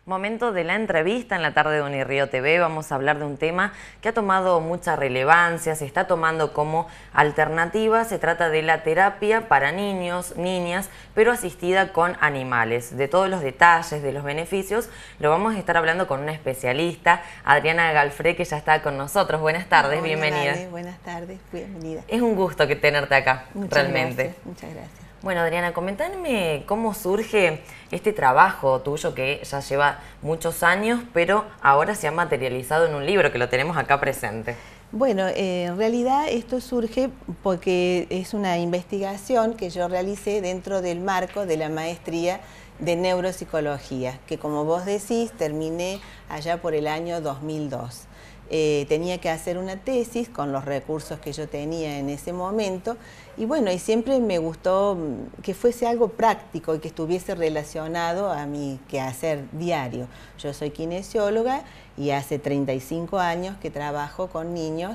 Momento de la entrevista en la tarde de Unirrío TV. Vamos a hablar de un tema que ha tomado mucha relevancia, se está tomando como alternativa. Se trata de la terapia para niños, niñas, pero asistida con animales. De todos los detalles, de los beneficios, lo vamos a estar hablando con una especialista, Adriana Galfré, que ya está con nosotros. Buenas tardes, Hola, bienvenida. Vale, buenas tardes, bienvenida. Es un gusto tenerte acá, realmente. Muchas gracias. Bueno, Adriana, comentame cómo surge este trabajo tuyo que ya lleva muchos años, pero ahora se ha materializado en un libro que lo tenemos acá presente. Bueno, en realidad esto surge porque es una investigación que yo realicé dentro del marco de la maestría de neuropsicología, que como vos decís, terminé allá por el año 2002. Tenía que hacer una tesis con los recursos que yo tenía en ese momento y bueno, y siempre me gustó que fuese algo práctico y que estuviese relacionado a mi quehacer diario. Yo soy kinesióloga y hace 35 años que trabajo con niños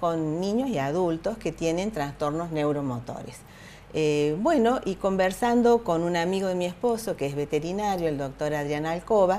y adultos que tienen trastornos neuromotores. Bueno, y conversando con un amigo de mi esposo que es veterinario, el doctor Adrián Alcoba,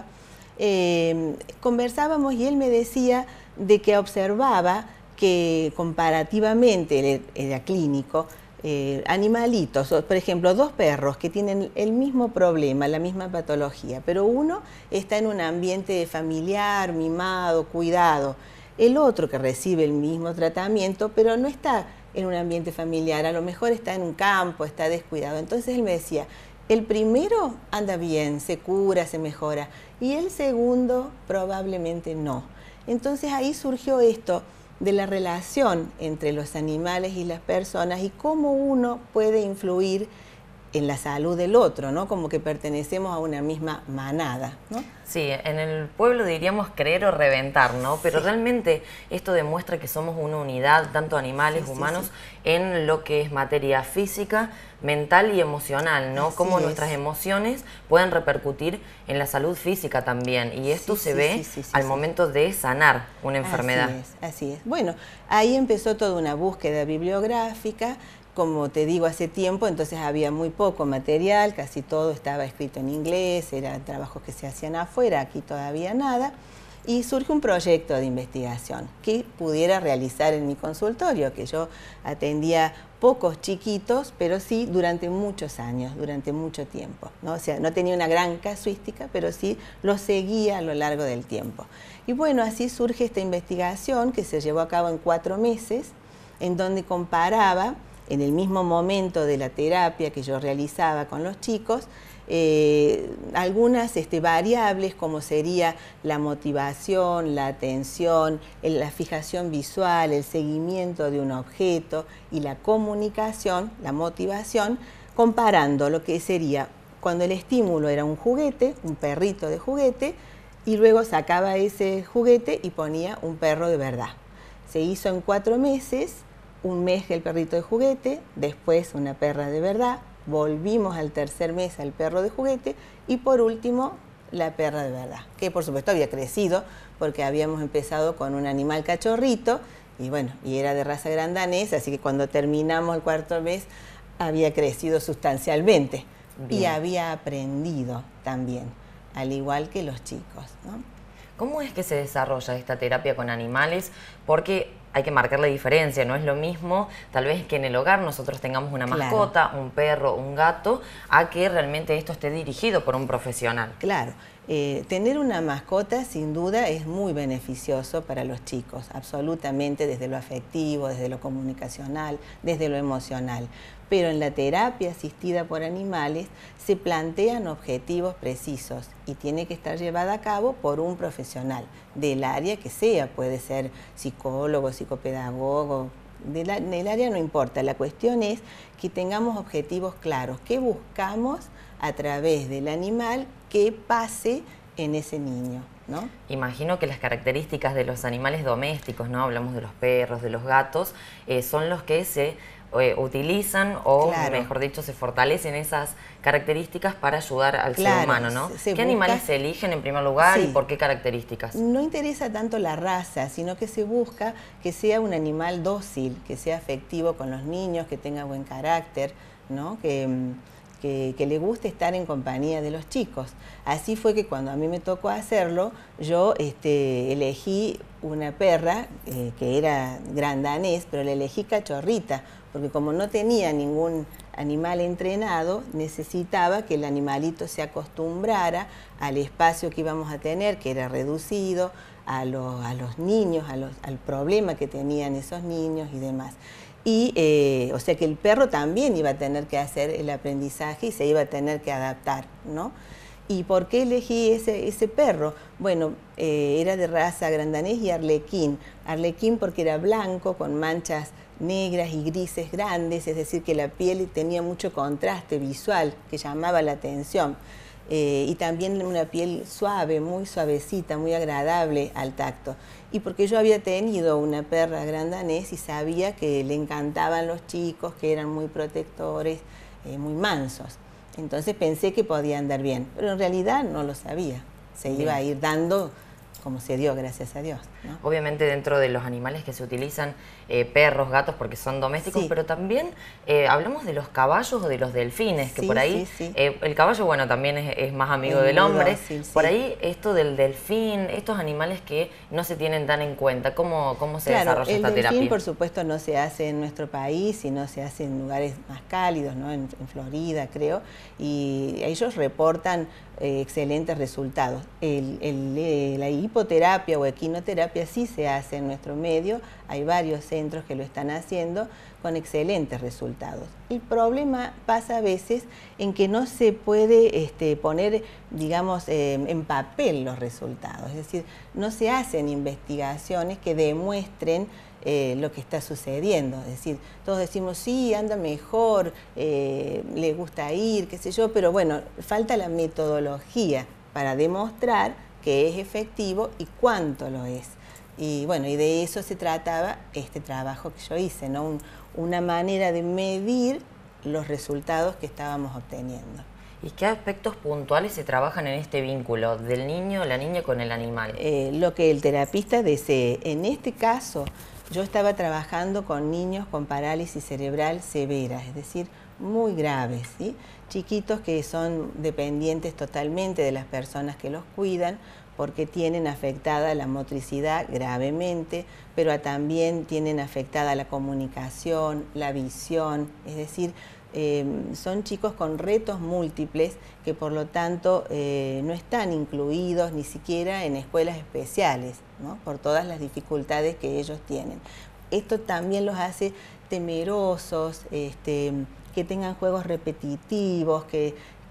conversábamos y él me decía de que observaba que comparativamente, él era clínico, animalitos, por ejemplo, dos perros que tienen el mismo problema, la misma patología, pero uno está en un ambiente familiar, mimado, cuidado, el otro que recibe el mismo tratamiento, pero no está en un ambiente familiar, a lo mejor está en un campo, está descuidado. Entonces él me decía, el primero anda bien, se cura, se mejora, y el segundo probablemente no. Entonces ahí surgió esto de la relación entre los animales y las personas y cómo uno puede influir en la salud del otro, ¿no? Como que pertenecemos a una misma manada, ¿no? Sí, en el pueblo diríamos creer o reventar, ¿no? Pero sí, realmente esto demuestra que somos una unidad, tanto animales, humanos, en lo que es materia física, mental y emocional, ¿no? Cómo nuestras emociones pueden repercutir en la salud física también. Y esto se ve al momento de sanar una enfermedad. Así es. Bueno, ahí empezó toda una búsqueda bibliográfica. Como te digo, hace tiempo, entonces había muy poco material, casi todo estaba escrito en inglés, eran trabajos que se hacían afuera, aquí todavía nada, y surge un proyecto de investigación que pudiera realizar en mi consultorio, que yo atendía pocos chiquitos, pero sí durante muchos años, durante mucho tiempo, ¿no? O sea, no tenía una gran casuística, pero sí lo seguía a lo largo del tiempo. Y bueno, así surge esta investigación que se llevó a cabo en 4 meses, en donde comparaba en el mismo momento de la terapia que yo realizaba con los chicos, algunas variables como sería la motivación, la atención, la fijación visual, el seguimiento de un objeto y la comunicación, la motivación, comparando lo que sería cuando el estímulo era un juguete, un perrito de juguete, y luego sacaba ese juguete y ponía un perro de verdad. Se hizo en 4 meses, un mes el perrito de juguete, después una perra de verdad, volvimos al tercer mes al perro de juguete y por último la perra de verdad, que por supuesto había crecido porque habíamos empezado con un animal cachorrito y bueno, y era de raza gran danés, así que cuando terminamos el 4.º mes había crecido sustancialmente. Bien. Y había aprendido también, al igual que los chicos, ¿no? ¿Cómo es que se desarrolla esta terapia con animales? Porque hay que marcar la diferencia, no es lo mismo tal vez que en el hogar nosotros tengamos una mascota, un perro, un gato, a que realmente esto esté dirigido por un profesional. Claro, tener una mascota sin duda es muy beneficioso para los chicos, absolutamente, desde lo afectivo, desde lo comunicacional, desde lo emocional. Pero en la terapia asistida por animales se plantean objetivos precisos y tiene que estar llevada a cabo por un profesional del área que sea, puede ser psicólogo, psicopedagogo, del área no importa, la cuestión es que tengamos objetivos claros, qué buscamos a través del animal que pase en ese niño, ¿no? Imagino que las características de los animales domésticos, ¿no? Hablamos de los perros, de los gatos, son los que se utilizan o, mejor dicho, se fortalecen esas características para ayudar al ser humano, ¿no? ¿Qué animales se eligen en primer lugar y por qué características? No interesa tanto la raza, sino que se busca que sea un animal dócil, que sea afectivo con los niños, que tenga buen carácter, ¿no? Que que le guste estar en compañía de los chicos. Así fue que cuando a mí me tocó hacerlo, yo elegí una perra que era gran danés, pero la elegí cachorrita, porque como no tenía ningún animal entrenado, necesitaba que el animalito se acostumbrara al espacio que íbamos a tener, que era reducido, a los niños, al problema que tenían esos niños y demás. Y, o sea que el perro también iba a tener que hacer el aprendizaje y se iba a tener que adaptar, ¿no? ¿Y por qué elegí ese perro? Bueno, era de raza gran danés y arlequín. Arlequín porque era blanco, con manchas negras y grises grandes, es decir, que la piel tenía mucho contraste visual que llamaba la atención. Y también una piel suave, muy suavecita, muy agradable al tacto. Y porque yo había tenido una perra gran danés y sabía que le encantaban los chicos, que eran muy protectores, muy mansos. Entonces pensé que podía andar bien, pero en realidad no lo sabía. Se iba a ir dando como se dio, gracias a Dios, ¿no? Obviamente dentro de los animales que se utilizan, perros, gatos, porque son domésticos, Sí. pero también hablamos de los caballos o de los delfines, que Sí, por ahí, sí, sí. El caballo, bueno, también es más amigo Es del muy hombre. dócil, sí. Por ahí esto del delfín, estos animales que no se tienen tan en cuenta, ¿cómo se desarrolla esta el delfín, terapia? por supuesto, no se hace en nuestro país, sino se hace en lugares más cálidos, ¿no? En Florida, creo, y ellos reportan excelentes resultados. La hipoterapia o equinoterapia sí se hace en nuestro medio, hay varios centros que lo están haciendo con excelentes resultados. El problema pasa a veces en que no se puede poner, digamos, en papel los resultados, es decir, no se hacen investigaciones que demuestren lo que está sucediendo. Es decir, todos decimos, sí, anda mejor, le gusta ir, qué sé yo, pero bueno, falta la metodología para demostrar que es efectivo y cuánto lo es. Y bueno, y de eso se trataba este trabajo que yo hice, ¿no? Una manera de medir los resultados que estábamos obteniendo. ¿Y qué aspectos puntuales se trabajan en este vínculo del niño o la niña con el animal? Lo que el terapista desee. En este caso, yo estaba trabajando con niños con parálisis cerebral severa, es decir, muy graves, ¿sí? Chiquitos que son dependientes totalmente de las personas que los cuidan porque tienen afectada la motricidad gravemente, pero también tienen afectada la comunicación, la visión, es decir, son chicos con retos múltiples que por lo tanto no están incluidos ni siquiera en escuelas especiales, ¿no? Por todas las dificultades que ellos tienen. Esto también los hace temerosos, que tengan juegos repetitivos, que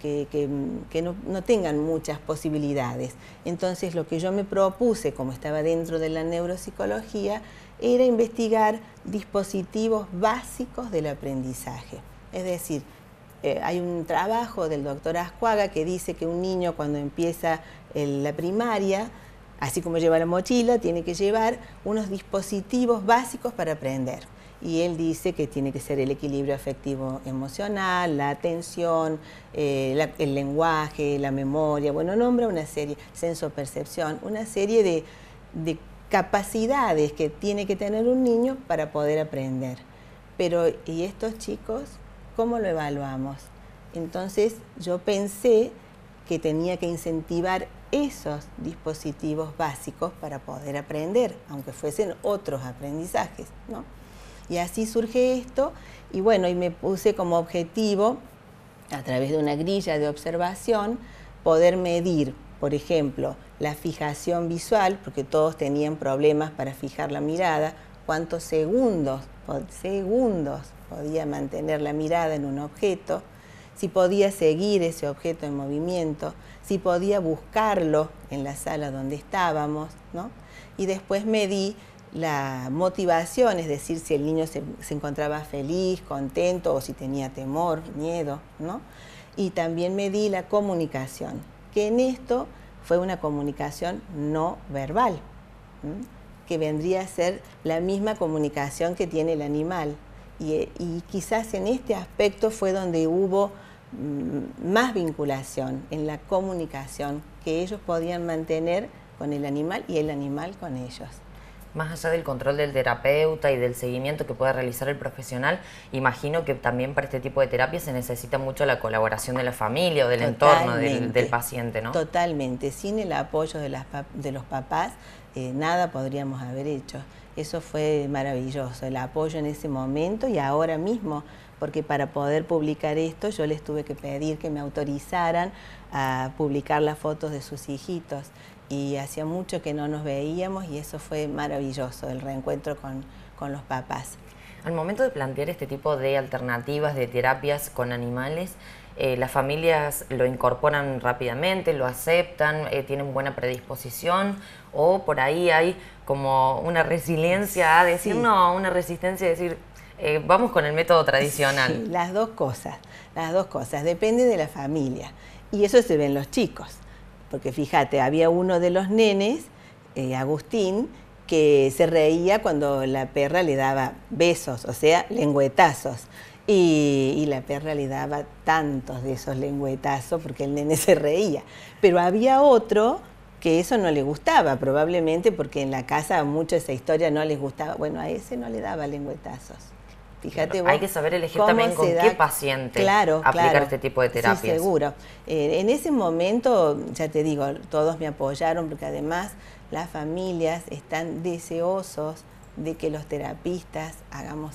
no tengan muchas posibilidades. Entonces lo que yo me propuse, como estaba dentro de la neuropsicología, era investigar dispositivos básicos del aprendizaje. Es decir, hay un trabajo del doctor Ascuaga que dice que un niño cuando empieza la primaria, así como lleva la mochila, tiene que llevar unos dispositivos básicos para aprender. Y él dice que tiene que ser el equilibrio afectivo emocional, la atención, el lenguaje, la memoria, bueno, nombra una serie, sensopercepción, una serie de capacidades que tiene que tener un niño para poder aprender. Pero, ¿y estos chicos cómo lo evaluamos? Entonces yo pensé que tenía que incentivar esos dispositivos básicos para poder aprender, aunque fuesen otros aprendizajes, ¿no? Y así surge esto, y bueno, y me puse como objetivo, a través de una grilla de observación, poder medir, por ejemplo, la fijación visual, porque todos tenían problemas para fijar la mirada, cuántos segundos podía mantener la mirada en un objeto, si podía seguir ese objeto en movimiento, si podía buscarlo en la sala donde estábamos, ¿no? Y después medí la motivación, es decir, si el niño se encontraba feliz, contento o si tenía temor, miedo, ¿no? Y también medí la comunicación, que en esto fue una comunicación no verbal, que vendría a ser la misma comunicación que tiene el animal. Y quizás en este aspecto fue donde hubo más vinculación en la comunicación que ellos podían mantener con el animal y el animal con ellos. Más allá del control del terapeuta y del seguimiento que puede realizar el profesional, imagino que también para este tipo de terapia se necesita mucho la colaboración de la familia o del entorno del paciente, ¿no? Totalmente. Sin el apoyo de los papás, nada podríamos haber hecho. Eso fue maravilloso, el apoyo en ese momento y ahora mismo, porque para poder publicar esto yo les tuve que pedir que me autorizaran a publicar las fotos de sus hijitos. Y hacía mucho que no nos veíamos y eso fue maravilloso, el reencuentro con los papás. Al momento de plantear este tipo de alternativas, de terapias con animales, las familias lo incorporan rápidamente, lo aceptan, tienen buena predisposición, o por ahí hay como una resiliencia a decir, sí, no, una resistencia a decir, vamos con el método tradicional. Sí, las dos cosas, depende de la familia y eso se ve en los chicos. Porque fíjate, había uno de los nenes, Agustín, que se reía cuando la perra le daba besos, o sea, lengüetazos. Y la perra le daba tantos de esos lengüetazos porque el nene se reía. Pero había otro que eso no le gustaba, probablemente porque en la casa mucho esa historia no les gustaba. Bueno, a ese no le daba lengüetazos. Fíjate vos, hay que saber elegir también con qué paciente aplicar este tipo de terapias. Sí, seguro. En ese momento, ya te digo, todos me apoyaron porque además las familias están deseosos de que los terapistas hagamos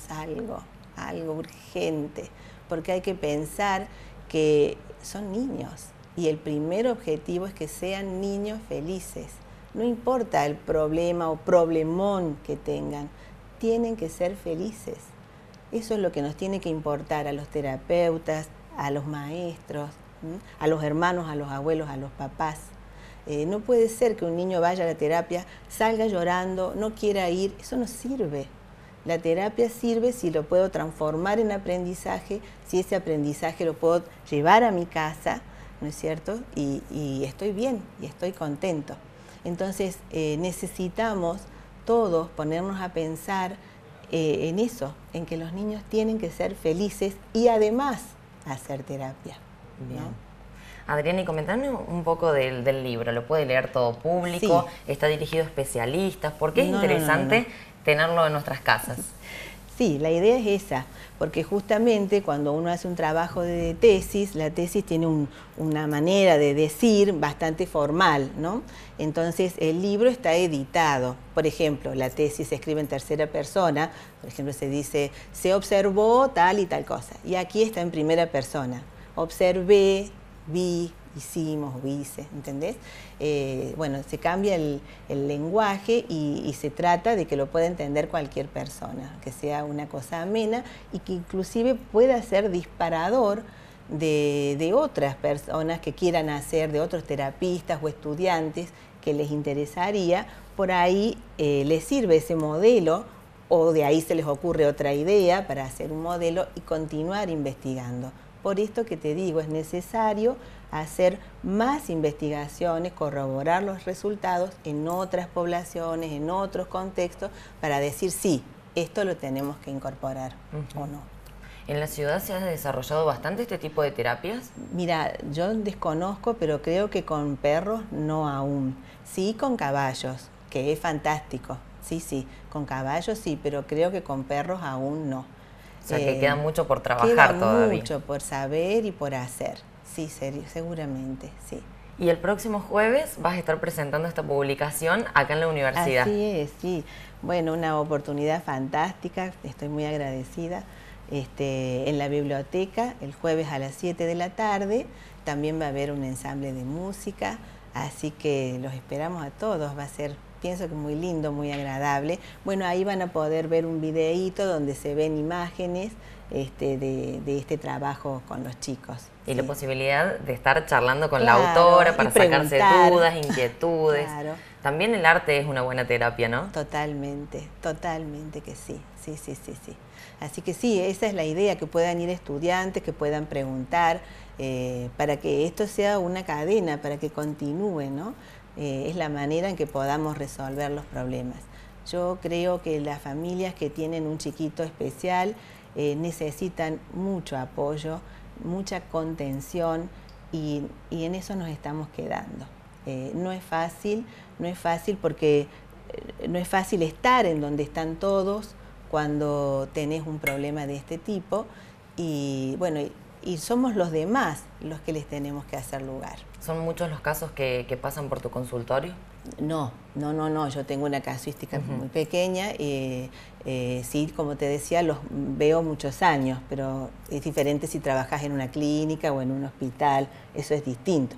algo urgente, porque hay que pensar que son niños y el primer objetivo es que sean niños felices. No importa el problema o problemón que tengan, tienen que ser felices. Eso es lo que nos tiene que importar a los terapeutas, a los maestros, a los hermanos, a los abuelos, a los papás. No puede ser que un niño vaya a la terapia, salga llorando, no quiera ir, eso no sirve. La terapia sirve si lo puedo transformar en aprendizaje, si ese aprendizaje lo puedo llevar a mi casa, ¿no es cierto? Y estoy bien, y estoy contento. Entonces necesitamos todos ponernos a pensar en eso, en que los niños tienen que ser felices y además hacer terapia, ¿no? Bien. Adriana, y comentame un poco del libro. ¿Lo puede leer todo público? Sí. ¿Está dirigido a especialistas? ¿Por qué es interesante tenerlo en nuestras casas? Sí, la idea es esa, porque justamente cuando uno hace un trabajo de tesis, la tesis tiene una manera de decir bastante formal, ¿no? Entonces el libro está editado. Por ejemplo, la tesis se escribe en tercera persona, por ejemplo se dice, se observó tal y tal cosa, y aquí está en primera persona. Observé, vi, hicimos, hice, ¿entendés? Bueno, se cambia el lenguaje y se trata de que lo pueda entender cualquier persona, que sea una cosa amena y que inclusive pueda ser disparador de otras personas que quieran hacer, de otros terapistas o estudiantes que les interesaría, por ahí les sirve ese modelo o de ahí se les ocurre otra idea para hacer un modelo y continuar investigando. Por esto que te digo, es necesario hacer más investigaciones, corroborar los resultados en otras poblaciones, en otros contextos, para decir sí, esto lo tenemos que incorporar o no. ¿En la ciudad se ha desarrollado bastante este tipo de terapias? Mira, yo desconozco, pero creo que con perros no aún. Sí con caballos, que es fantástico. Sí, con caballos sí, pero creo que con perros aún no. O sea, que queda mucho por trabajar todavía. Queda mucho por saber y por hacer. Sí, seguramente, sí. Y el próximo jueves vas a estar presentando esta publicación acá en la universidad. Así es, sí. Bueno, una oportunidad fantástica, estoy muy agradecida. En la biblioteca, el jueves a las 7 de la tarde, también va a haber un ensamble de música, así que los esperamos a todos, va a ser, pienso que muy lindo, muy agradable. Bueno, ahí van a poder ver un videíto donde se ven imágenes de este trabajo con los chicos. Y la posibilidad de estar charlando con la autora para sacarse dudas, inquietudes. Claro. También el arte es una buena terapia, ¿no? Totalmente, totalmente que sí. Sí. Así que sí, esa es la idea, que puedan ir estudiantes, que puedan preguntar, para que esto sea una cadena, para que continúe, ¿no? Es la manera en que podamos resolver los problemas. Yo creo que las familias que tienen un chiquito especial necesitan mucho apoyo, mucha contención y en eso nos estamos quedando. No es fácil porque no es fácil estar en donde están todos cuando tenés un problema de este tipo y bueno, y somos los demás los que les tenemos que hacer lugar. ¿Son muchos los casos que pasan por tu consultorio? No, yo tengo una casuística muy pequeña, sí, como te decía, los veo muchos años, pero es diferente si trabajas en una clínica o en un hospital, eso es distinto.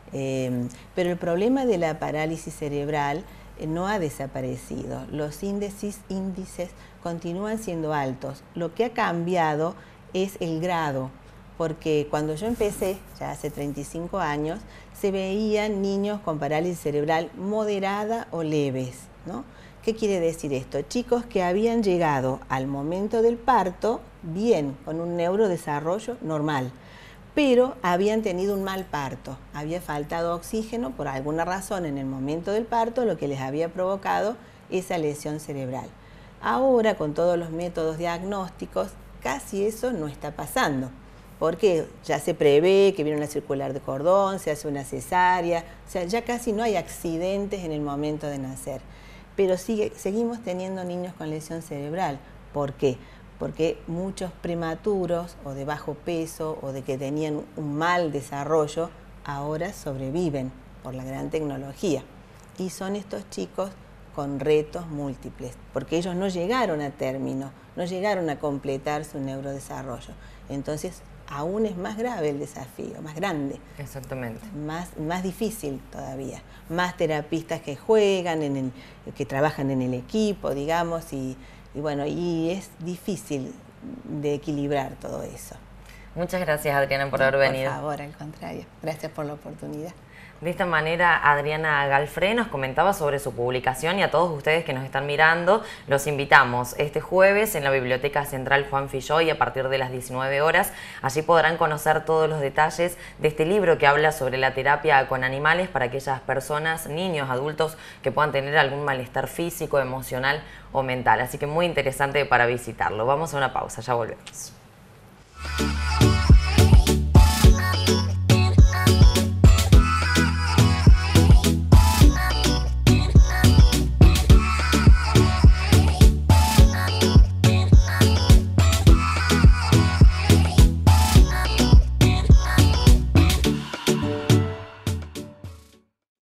Pero el problema de la parálisis cerebral no ha desaparecido, los índices continúan siendo altos, lo que ha cambiado es el grado, porque cuando yo empecé, ya hace 35 años, se veían niños con parálisis cerebral moderada o leves, ¿no? ¿Qué quiere decir esto? Chicos que habían llegado al momento del parto bien, con un neurodesarrollo normal, pero habían tenido un mal parto, había faltado oxígeno por alguna razón en el momento del parto, lo que les había provocado esa lesión cerebral. Ahora, con todos los métodos diagnósticos, casi eso no está pasando, porque ya se prevé que viene una circular de cordón, se hace una cesárea, o sea, ya casi no hay accidentes en el momento de nacer. Pero seguimos teniendo niños con lesión cerebral. ¿Por qué? Porque muchos prematuros o de bajo peso o de que tenían un mal desarrollo ahora sobreviven por la gran tecnología. Y son estos chicos con retos múltiples, porque ellos no llegaron a término, no llegaron a completar su neurodesarrollo. Entonces, aún es más grave el desafío, más grande. Exactamente. Más difícil todavía. Más terapistas que juegan, que trabajan en el equipo, digamos, y bueno, y es difícil de equilibrar todo eso. Muchas gracias, Adriana, por haber venido. Por favor, al contrario. Gracias por la oportunidad. De esta manera, Adriana Galfré nos comentaba sobre su publicación y a todos ustedes que nos están mirando, los invitamos este jueves en la Biblioteca Central Juan Filloy a partir de las 19 horas. Allí podrán conocer todos los detalles de este libro que habla sobre la terapia con animales para aquellas personas, niños, adultos que puedan tener algún malestar físico, emocional o mental. Así que muy interesante para visitarlo. Vamos a una pausa, ya volvemos.